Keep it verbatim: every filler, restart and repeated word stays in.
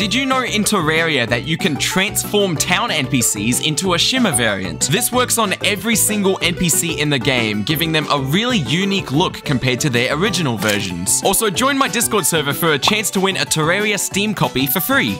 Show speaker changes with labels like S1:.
S1: Did you know in Terraria that you can transform town N P Cs into a shimmer variant? This works on every single N P C in the game, giving them a really unique look compared to their original versions. Also, join my Discord server for a chance to win a Terraria Steam copy for free.